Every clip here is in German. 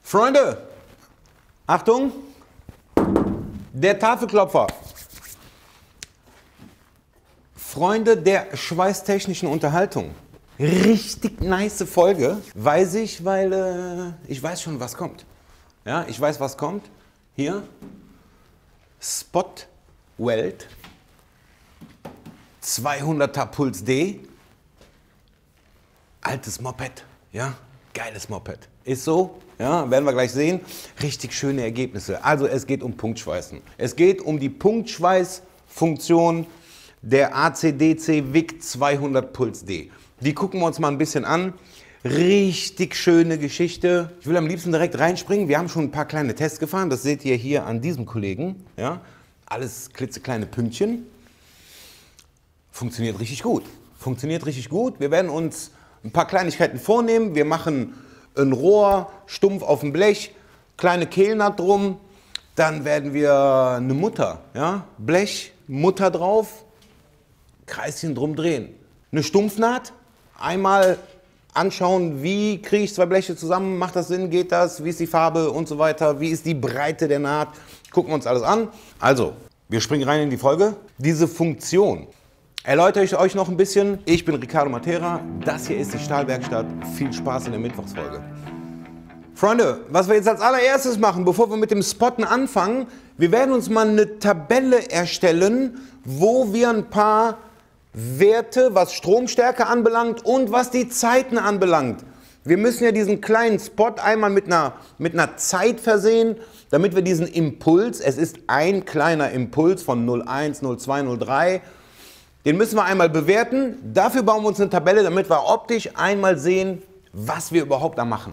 Freunde, Achtung, der Tafelklopfer. Freunde der schweißtechnischen Unterhaltung. Richtig nice Folge, weiß ich, weil ich weiß schon, was kommt. Ja, ich weiß, was kommt. Hier, Spot Weld, 200er Puls D, altes Moped, ja, geiles Moped. Ist so, ja, werden wir gleich sehen. Richtig schöne Ergebnisse. Also es geht um Punktschweißen. Es geht um die Punktschweißfunktion der ACDC VIC 200 Puls D. Die gucken wir uns mal ein bisschen an. Richtig schöne Geschichte. Ich will am liebsten direkt reinspringen. Wir haben schon ein paar kleine Tests gefahren. Das seht ihr hier an diesem Kollegen. Ja, alles klitzekleine Pünktchen. Funktioniert richtig gut. Funktioniert richtig gut. Wir werden uns ein paar Kleinigkeiten vornehmen. Wir machen ein Rohr stumpf auf dem Blech, kleine Kehlnaht drum. Dann werden wir eine Mutter, ja, Blech, Mutter drauf, Kreischen drum drehen. Eine Stumpfnaht, einmal anschauen, wie kriege ich zwei Bleche zusammen, macht das Sinn, geht das, wie ist die Farbe und so weiter, wie ist die Breite der Naht. Gucken wir uns alles an. Also, wir springen rein in die Folge. Diese Funktion erläutere ich euch noch ein bisschen. Ich bin Ricardo Matera, das hier ist die Stahlwerkstatt. Viel Spaß in der Mittwochsfolge. Freunde, was wir jetzt als allererstes machen, bevor wir mit dem Spotten anfangen, wir werden uns mal eine Tabelle erstellen, wo wir ein paar Werte, was Stromstärke anbelangt und was die Zeiten anbelangt. Wir müssen ja diesen kleinen Spot einmal mit einer Zeit versehen, damit wir diesen Impuls, es ist ein kleiner Impuls von 0,1, 0,2, 0,3, den müssen wir einmal bewerten. Dafür bauen wir uns eine Tabelle, damit wir optisch einmal sehen, was wir überhaupt da machen.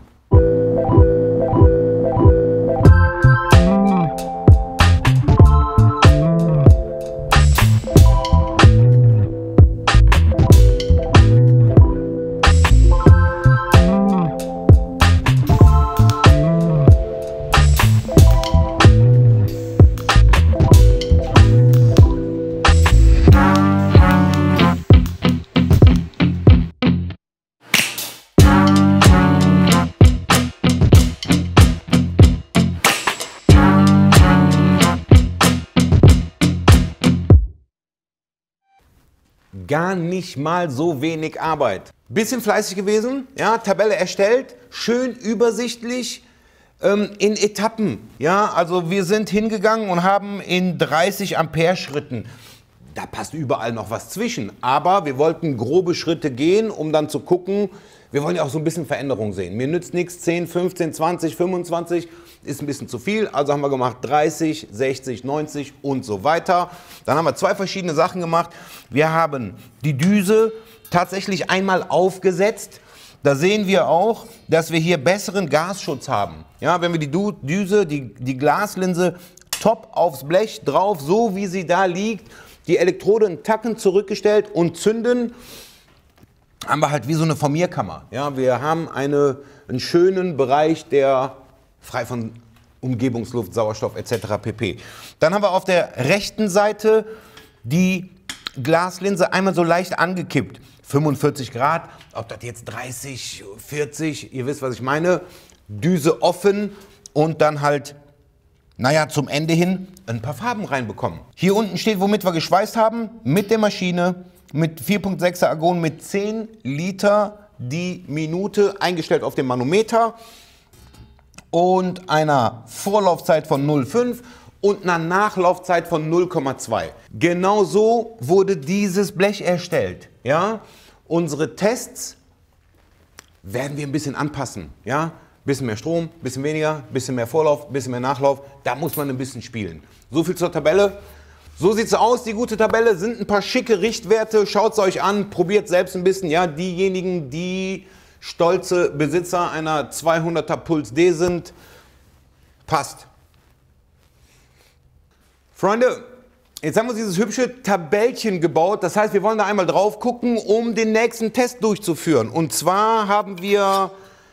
Gar nicht mal so wenig Arbeit. Bisschen fleißig gewesen, ja, Tabelle erstellt, schön übersichtlich, in Etappen. Ja, also wir sind hingegangen und haben in 30 Ampere Schritten, da passt überall noch was zwischen, aber wir wollten grobe Schritte gehen, um dann zu gucken, wir wollen ja auch so ein bisschen Veränderung sehen. Mir nützt nichts, 10, 15, 20, 25, ist ein bisschen zu viel, also haben wir gemacht 30, 60, 90 und so weiter. Dann haben wir zwei verschiedene Sachen gemacht. Wir haben die Düse tatsächlich einmal aufgesetzt. Da sehen wir auch, dass wir hier besseren Gasschutz haben. Ja, wenn wir die Düse, die Glaslinse top aufs Blech drauf, so wie sie da liegt, die Elektrode einen Tacken zurückgestellt und zünden, haben wir halt wie so eine Formierkammer. Ja, wir haben einen schönen Bereich, der frei von Umgebungsluft, Sauerstoff etc. pp. Dann haben wir auf der rechten Seite die Glaslinse einmal so leicht angekippt. 45 Grad, ob das jetzt 30, 40, ihr wisst, was ich meine. Düse offen und dann halt, naja, zum Ende hin ein paar Farben reinbekommen. Hier unten steht, womit wir geschweißt haben, mit der Maschine, mit 4,6er Argon, mit 10 Liter die Minute, eingestellt auf dem Manometer und einer Vorlaufzeit von 0,5 und einer Nachlaufzeit von 0,2. Genau so wurde dieses Blech erstellt. Ja? Unsere Tests werden wir ein bisschen anpassen. Ja? Bisschen mehr Strom, bisschen weniger, bisschen mehr Vorlauf, bisschen mehr Nachlauf. Da muss man ein bisschen spielen. So viel zur Tabelle. So sieht es aus, die gute Tabelle, sind ein paar schicke Richtwerte. Schaut es euch an, probiert selbst ein bisschen. Ja? Diejenigen, die stolze Besitzer einer 200er Puls D sind, passt. Freunde, jetzt haben wir dieses hübsche Tabellchen gebaut. Das heißt, wir wollen da einmal drauf gucken, um den nächsten Test durchzuführen. Und zwar haben wir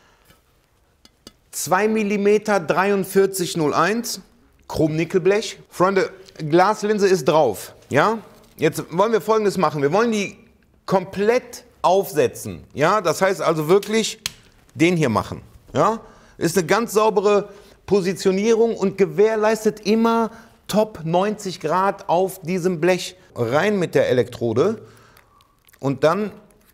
2 mm 4301 Chrom-Nickelblech. Freunde, Glaslinse ist drauf. Ja? Jetzt wollen wir Folgendes machen. Wir wollen die komplett aufsetzen. Ja? Das heißt also wirklich den hier machen. Ja? Ist eine ganz saubere Positionierung und gewährleistet immer top 90 Grad auf diesem Blech. Rein mit der Elektrode und dann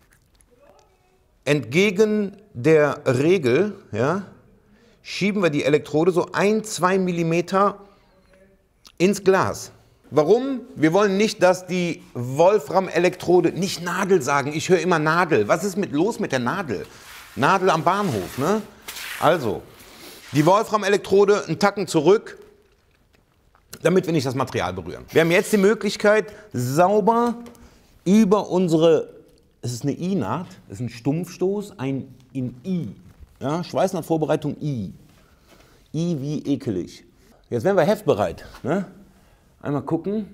entgegen der Regel, ja, schieben wir die Elektrode so 1-2 Millimeter ins Glas. Warum? Wir wollen nicht, dass die Wolfram-Elektrode, nicht Nadel sagen, ich höre immer Nadel. Was ist los mit der Nadel? Nadel am Bahnhof, ne? Also, die Wolfram-Elektrode einen Tacken zurück, damit wir nicht das Material berühren. Wir haben jetzt die Möglichkeit, sauber über unsere, es ist eine I-Naht, es ist ein Stumpfstoß, ein in I. Ja, Schweißnahtvorbereitung I. I wie ekelig. Jetzt wären wir heftbereit. Ne? Einmal gucken.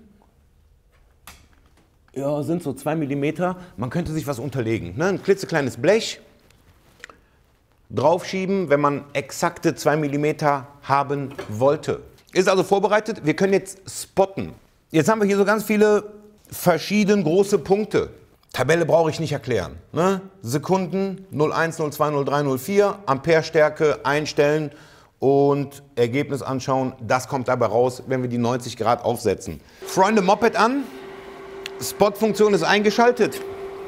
Ja, sind so 2 mm. Man könnte sich was unterlegen. Ne? Ein klitzekleines Blech. Draufschieben, wenn man exakte 2 mm haben wollte. Ist also vorbereitet. Wir können jetzt spotten. Jetzt haben wir hier so ganz viele verschiedene große Punkte. Tabelle brauche ich nicht erklären. Ne? Sekunden 01, 02, 03, 04, Amperestärke einstellen und Ergebnis anschauen. Das kommt dabei raus, wenn wir die 90 Grad aufsetzen. Freunde, Moped an. Spot-Funktion ist eingeschaltet.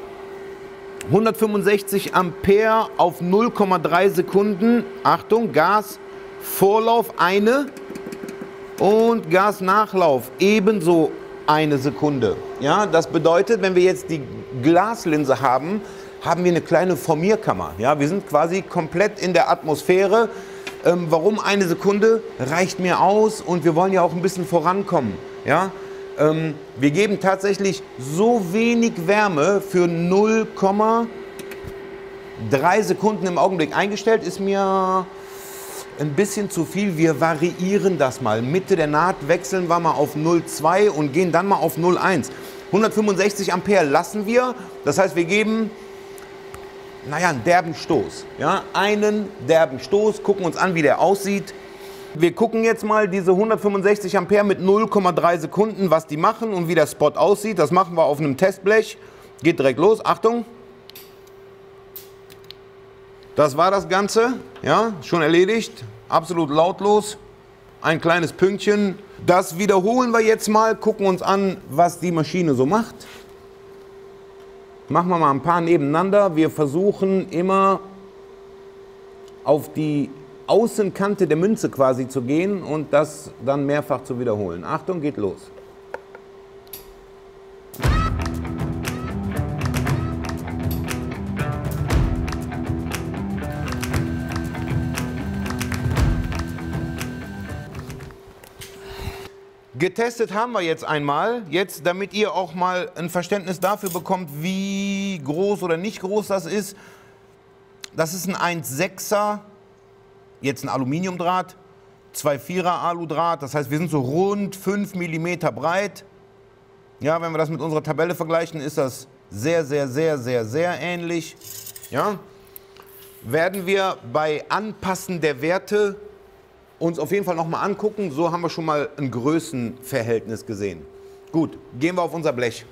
165 Ampere auf 0,3 Sekunden. Achtung, Gasvorlauf eine und Gasnachlauf ebenso 1 Sekunde. Ja, das bedeutet, wenn wir jetzt die Glaslinse haben, haben wir eine kleine Formierkammer. Ja, wir sind quasi komplett in der Atmosphäre. Warum 1 Sekunde? Reicht mir aus und wir wollen ja auch ein bisschen vorankommen. Ja, wir geben tatsächlich so wenig Wärme für 0,3 Sekunden im Augenblick. Eingestellt ist mir ein bisschen zu viel. Wir variieren das mal. Mitte der Naht wechseln wir mal auf 0,2 und gehen dann mal auf 0,1. 165 Ampere lassen wir. Das heißt, wir geben, naja, einen derben Stoß. Ja, einen derben Stoß. Gucken uns an, wie der aussieht. Wir gucken jetzt mal diese 165 Ampere mit 0,3 Sekunden, was die machen und wie der Spot aussieht. Das machen wir auf einem Testblech. Geht direkt los. Achtung. Das war das Ganze, ja, schon erledigt, absolut lautlos, ein kleines Pünktchen. Das wiederholen wir jetzt mal, gucken uns an, was die Maschine so macht. Machen wir mal ein paar nebeneinander. Wir versuchen immer auf die Außenkante der Münze quasi zu gehen und das dann mehrfach zu wiederholen. Achtung, geht los. Getestet haben wir jetzt einmal, jetzt damit ihr auch mal ein Verständnis dafür bekommt, wie groß oder nicht groß das ist. Das ist ein 1,6er, jetzt ein Aluminiumdraht, 2,4er Aludraht, das heißt wir sind so rund 5 mm breit. Ja, wenn wir das mit unserer Tabelle vergleichen, ist das sehr, sehr, sehr, sehr, sehr ähnlich. Ja, werden wir bei Anpassen der Werte uns auf jeden Fall noch mal angucken. So haben wir schon mal ein Größenverhältnis gesehen. Gut, gehen wir auf unser Blech.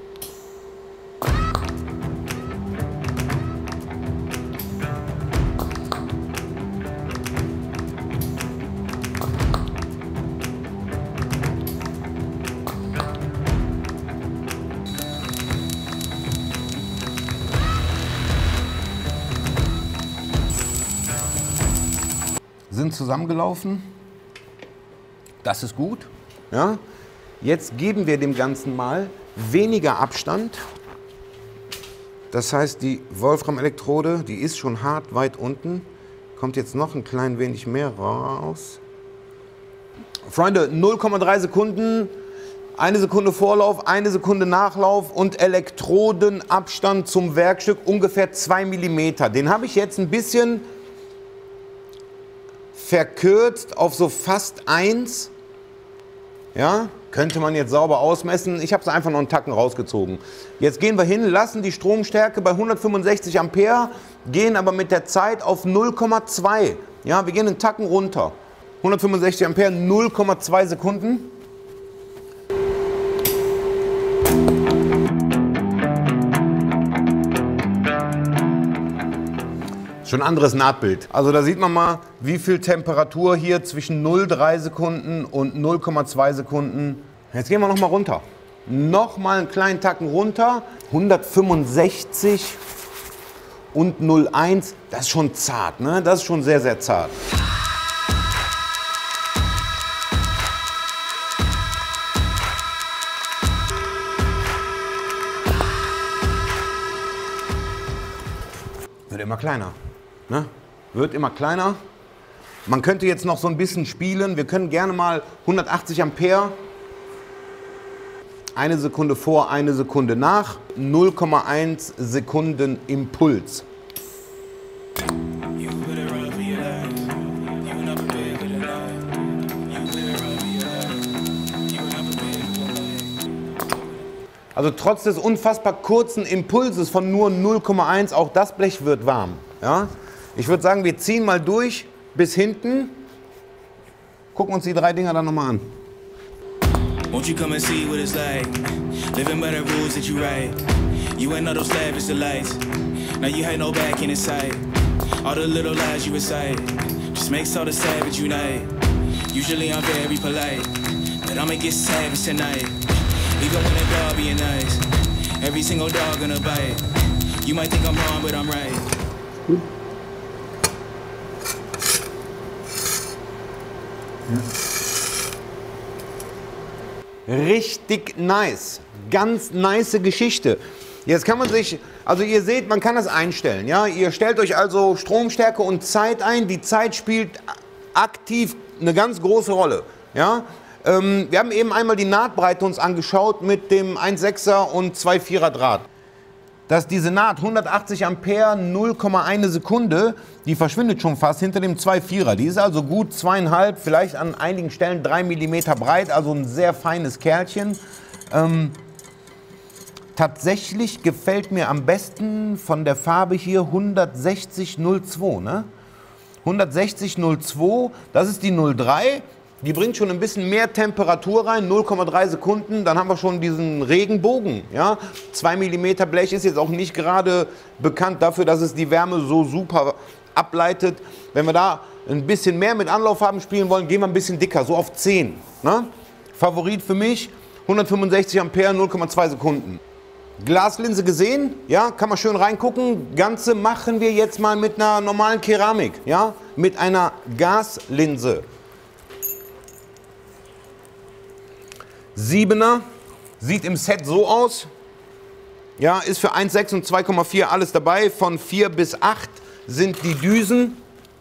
Sind zusammengelaufen. Das ist gut. Ja. Jetzt geben wir dem Ganzen mal weniger Abstand. Das heißt, die Wolfram-Elektrode, die ist schon hart weit unten. Kommt jetzt noch ein klein wenig mehr raus. Freunde, 0,3 Sekunden, 1 Sekunde Vorlauf, 1 Sekunde Nachlauf und Elektrodenabstand zum Werkstück ungefähr 2 mm. Den habe ich jetzt ein bisschen verkürzt auf so fast 1. Ja, könnte man jetzt sauber ausmessen. Ich habe es einfach noch einen Tacken rausgezogen. Jetzt gehen wir hin, lassen die Stromstärke bei 165 Ampere, gehen aber mit der Zeit auf 0,2. Ja, wir gehen einen Tacken runter. 165 Ampere, 0,2 Sekunden. Schon ein anderes Nahtbild. Also da sieht man mal, wie viel Temperatur hier zwischen 0,3 Sekunden und 0,2 Sekunden. Jetzt gehen wir noch mal runter. Noch mal einen kleinen Tacken runter. 165 und 0,1. Das ist schon zart, ne? Das ist schon sehr, sehr zart. Wird immer kleiner. Ne? Wird immer kleiner. Man könnte jetzt noch so ein bisschen spielen. Wir können gerne mal 180 Ampere. 1 Sekunde vor, 1 Sekunde nach. 0,1 Sekunden Impuls. Also trotz des unfassbar kurzen Impulses von nur 0,1, auch das Blech wird warm. Ja? Ich würde sagen, wir ziehen mal durch bis hinten. Gucken uns die 3 Dinger dann nochmal an. Won't you come and see what it's like? Living by the rules that you write. You ain't know those lavish delights. Now you had no back in sight. All the little lies you recite just makes all the savage unite. Usually I'm very polite, but I'ma get savage tonight. Even when the dog being nice, every single dog gonna bite. You might think I'm wrong, but I'm right. Richtig nice. Ganz nice Geschichte. Jetzt kann man sich, also ihr seht, man kann das einstellen. Ja? Ihr stellt euch also Stromstärke und Zeit ein. Die Zeit spielt aktiv eine ganz große Rolle. Ja? Wir haben eben einmal die Nahtbreite uns angeschaut mit dem 1,6er und 2,4er Draht. Dass diese Naht 180 Ampere, 0,1 Sekunde, die verschwindet schon fast hinter dem 2,4er. Die ist also gut 2,5, vielleicht an einigen Stellen 3 mm breit, also ein sehr feines Kerlchen. Tatsächlich gefällt mir am besten von der Farbe hier 16002. Ne? 16002, das ist die 03. Die bringt schon ein bisschen mehr Temperatur rein, 0,3 Sekunden, dann haben wir schon diesen Regenbogen. Ja? 2 mm Blech ist jetzt auch nicht gerade bekannt dafür, dass es die Wärme so super ableitet. Wenn wir da ein bisschen mehr mit Anlauffarben spielen wollen, gehen wir ein bisschen dicker, so auf 10. Ne? Favorit für mich, 165 Ampere, 0,2 Sekunden. Glaslinse gesehen, ja, kann man schön reingucken. Ganze machen wir jetzt mal mit einer normalen Keramik, ja? Mit einer Gaslinse. 7er, sieht im Set so aus, ja, ist für 1,6 und 2,4 alles dabei, von 4 bis 8 sind die Düsen.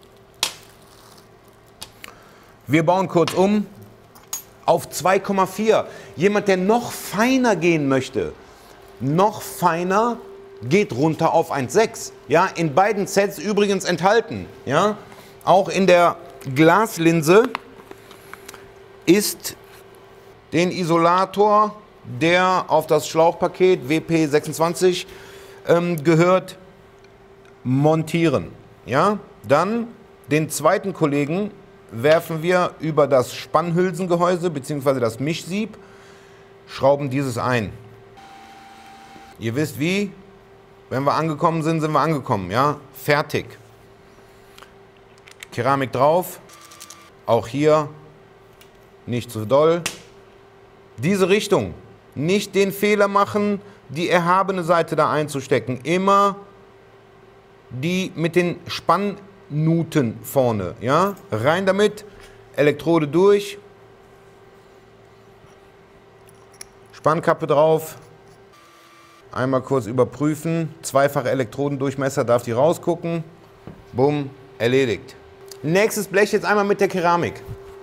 Wir bauen kurz um auf 2,4. Jemand, der noch feiner gehen möchte, noch feiner, geht runter auf 1,6. Ja, in beiden Sets übrigens enthalten. Ja, auch in der Glaslinse ist den Isolator, der auf das Schlauchpaket WP26 gehört, montieren. Ja? Dann den zweiten Kollegen werfen wir über das Spannhülsengehäuse bzw. das Mischsieb, schrauben dieses ein. Ihr wisst wie, wenn wir angekommen sind, sind wir angekommen. Ja? Fertig. Keramik drauf, auch hier nicht zu doll. Diese Richtung, nicht den Fehler machen, die erhabene Seite da einzustecken. Immer die mit den Spannnuten vorne. Ja? Rein damit, Elektrode durch, Spannkappe drauf, einmal kurz überprüfen, zweifache Elektrodendurchmesser, darf die rausgucken, bumm, erledigt. Nächstes Blech jetzt einmal mit der Keramik.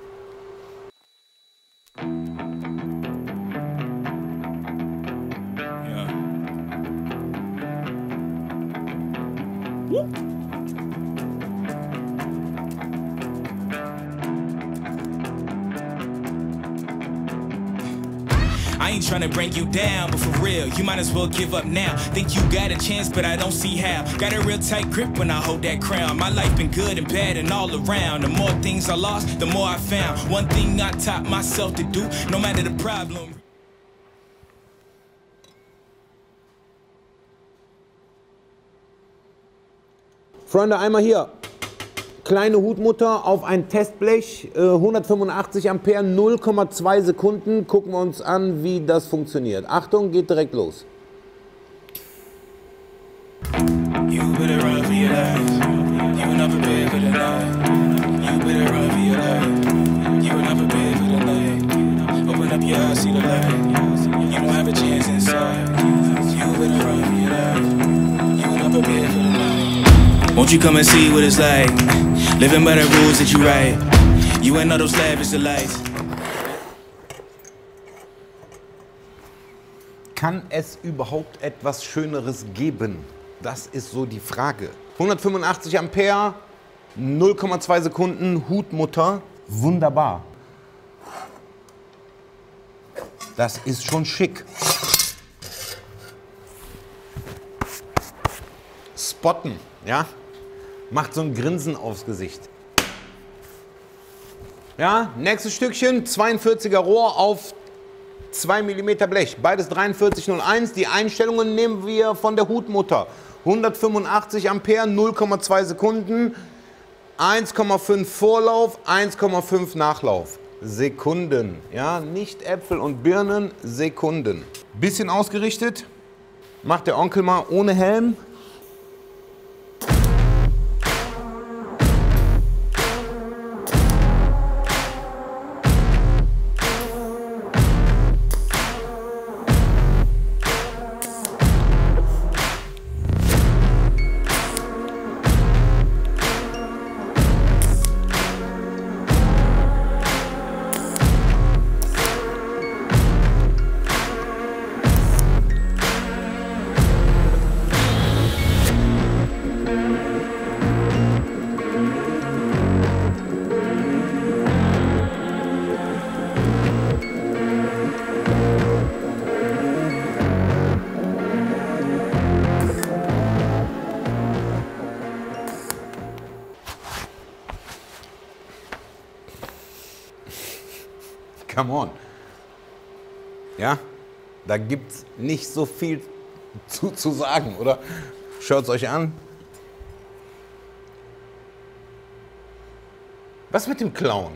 I ain't trying to bring you down, but for real, you might as well give up now. Think you got a chance, but I don't see how. Got a real tight grip when I hold that crown. My life been good and bad and all around. The more things I lost, the more I found. One thing I taught myself to do, no matter the problem. Freunde, einmal hier. Kleine Hutmutter auf ein Testblech, 185 Ampere, 0,2 Sekunden. Gucken wir uns an, wie das funktioniert. Achtung, geht direkt los. You better run for your life. You were not prepared for the night. You better run for your life. You were not prepared for the night. Open up your eyes, see the light. You don't have a chance inside. You better run for your life. You were not prepared for the night. Won't you come and see what it's like? Living by the rules that you write. You ain't know those lavish delights. Kann es überhaupt etwas Schöneres geben? Das ist so die Frage. 185 Ampere, 0,2 Sekunden, Hutmutter. Wunderbar. Das ist schon schick. Spotten, ja? Macht so ein Grinsen aufs Gesicht. Ja, nächstes Stückchen, 42er Rohr auf 2 mm Blech. Beides 4301. Die Einstellungen nehmen wir von der Hutmutter. 185 Ampere, 0,2 Sekunden, 1,5 Vorlauf, 1,5 Nachlauf. Sekunden, ja, nicht Äpfel und Birnen, Sekunden. Bisschen ausgerichtet, macht der Onkel mal ohne Helm. Come on. Ja, da gibt es nicht so viel zu sagen, oder? Schaut es euch an. Was mit dem Clown?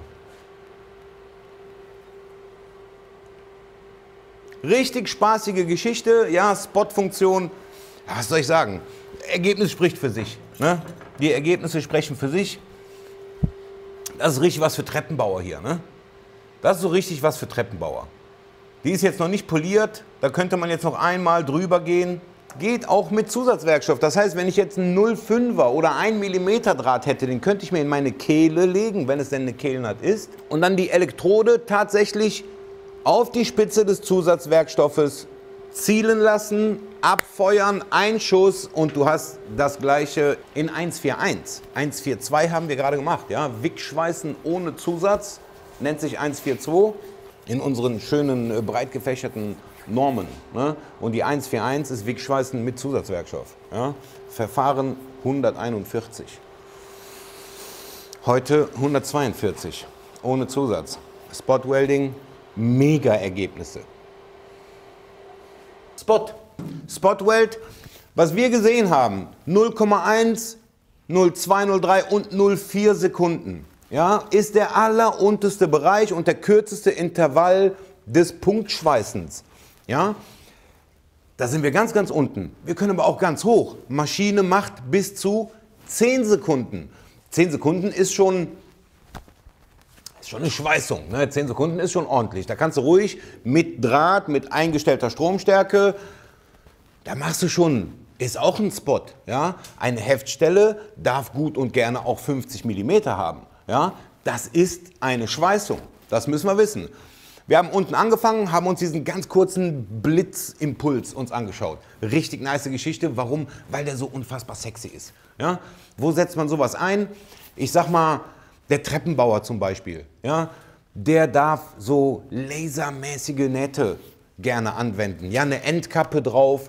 Richtig spaßige Geschichte, ja, Spot-Funktion. Was soll ich sagen? Ergebnis spricht für sich. Ne? Die Ergebnisse sprechen für sich. Das ist richtig was für Treppenbauer hier. Ne? Das ist so richtig was für Treppenbauer. Die ist jetzt noch nicht poliert, da könnte man jetzt noch einmal drüber gehen. Geht auch mit Zusatzwerkstoff. Das heißt, wenn ich jetzt einen 0,5er oder 1 mm Draht hätte, den könnte ich mir in meine Kehle legen, wenn es denn eine Kehlennaht ist. Und dann die Elektrode tatsächlich auf die Spitze des Zusatzwerkstoffes zielen lassen, abfeuern, ein Schuss und du hast das gleiche in 141. 142 haben wir gerade gemacht. Ja? Wickschweißen ohne Zusatz. Nennt sich 142 in unseren schönen breit gefächerten Normen. Ne? Und die 141 ist Wickschweißen mit Zusatzwerkstoff. Ja? Verfahren 141. Heute 142 ohne Zusatz. Spot Welding, mega Ergebnisse. Spot Weld, was wir gesehen haben, 0,1, 0,2, 0,3 und 0,4 Sekunden. Ja, ist der allerunterste Bereich und der kürzeste Intervall des Punktschweißens. Ja, da sind wir ganz, ganz unten. Wir können aber auch ganz hoch. Maschine macht bis zu 10 Sekunden. 10 Sekunden ist schon eine Schweißung. Ne? 10 Sekunden ist schon ordentlich. Da kannst du ruhig mit Draht, mit eingestellter Stromstärke, da machst du schon, ist auch ein Spot. Ja? Eine Heftstelle darf gut und gerne auch 50 mm haben. Ja, das ist eine Schweißung, das müssen wir wissen. Wir haben unten angefangen, haben uns diesen ganz kurzen Blitzimpuls uns angeschaut. Richtig nice Geschichte, warum? Weil der so unfassbar sexy ist. Ja? Wo setzt man sowas ein? Ich sag mal, der Treppenbauer zum Beispiel, ja? Der darf so lasermäßige Nähte gerne anwenden. Ja, eine Endkappe drauf,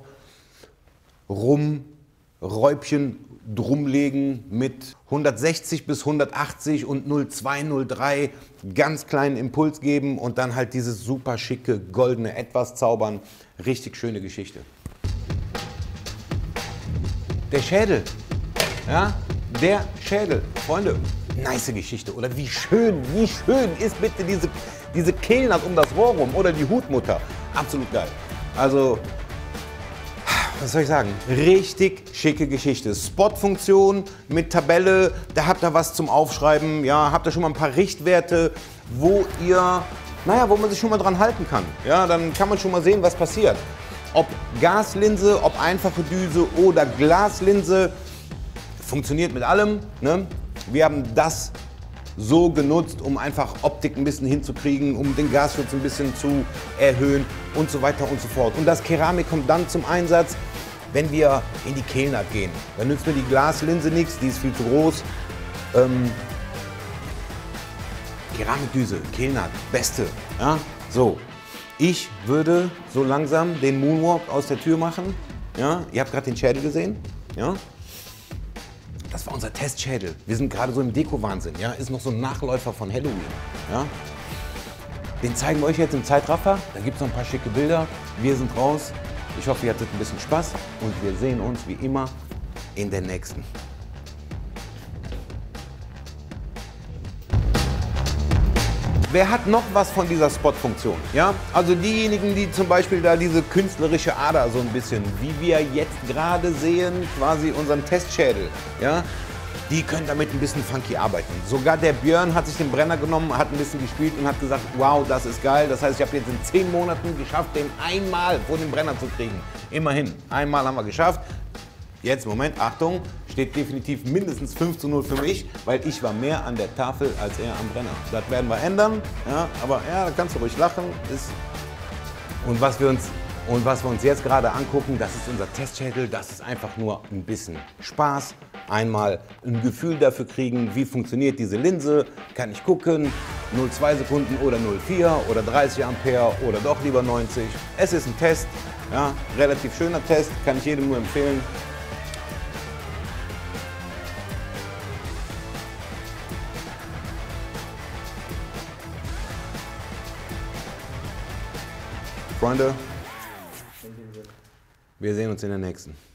Räubchen drumlegen mit 160 bis 180 und 0,2, 0,3 ganz kleinen Impuls geben und dann halt dieses super schicke goldene Etwas zaubern. Richtig schöne Geschichte. Der Schädel, ja, der Schädel. Freunde, nice Geschichte. Oder wie schön ist bitte diese Kehlnaht um das Rohr rum oder die Hutmutter. Absolut geil. Also, was soll ich sagen? Richtig schicke Geschichte. Spot-Funktion mit Tabelle, da habt ihr was zum Aufschreiben. Ja, habt ihr schon mal ein paar Richtwerte, wo man sich schon mal dran halten kann. Ja, dann kann man schon mal sehen, was passiert. Ob Gaslinse, ob einfache Düse oder Glaslinse, funktioniert mit allem. Ne? Wir haben das so genutzt, um einfach Optik ein bisschen hinzukriegen, um den Gasschutz ein bisschen zu erhöhen und so weiter und so fort. Und das Keramik kommt dann zum Einsatz, wenn wir in die Kehlnaht gehen. Dann nützt mir die Glaslinse nichts, die ist viel zu groß. Keramikdüse, Kehlnaht, beste. Ja? So, ich würde so langsam den Moonwalk aus der Tür machen. Ja? Ihr habt gerade den Schädel gesehen. Ja? Das war unser Testschädel. Wir sind gerade so im Deko-Wahnsinn. Ja? Ist noch so ein Nachläufer von Halloween. Ja? Den zeigen wir euch jetzt im Zeitraffer. Da gibt es noch ein paar schicke Bilder. Wir sind raus. Ich hoffe, ihr hattet ein bisschen Spaß. Und wir sehen uns wie immer in der nächsten. Wer hat noch was von dieser Spot-Funktion? Ja? Also diejenigen, die zum Beispiel da diese künstlerische Ader so ein bisschen, wie wir jetzt gerade sehen, quasi unseren Testschädel, ja? Die können damit ein bisschen funky arbeiten. Sogar der Björn hat sich den Brenner genommen, hat ein bisschen gespielt und hat gesagt, wow, das ist geil. Das heißt, ich habe jetzt in 10 Monaten geschafft, den einmal vor den Brenner zu kriegen. Immerhin, einmal haben wir geschafft. Jetzt, Moment, Achtung, steht definitiv mindestens 5:0 für mich, weil ich war mehr an der Tafel als er am Brenner. Das werden wir ändern, ja, aber ja, da kannst du ruhig lachen. Und was wir uns jetzt gerade angucken, das ist unser Testschädel, das ist einfach nur ein bisschen Spaß. Einmal ein Gefühl dafür kriegen, wie funktioniert diese Linse, kann ich gucken, 0,2 Sekunden oder 0,4 oder 30 Ampere oder doch lieber 90. Es ist ein Test, ja, relativ schöner Test, kann ich jedem nur empfehlen. Freunde, wir sehen uns in der nächsten.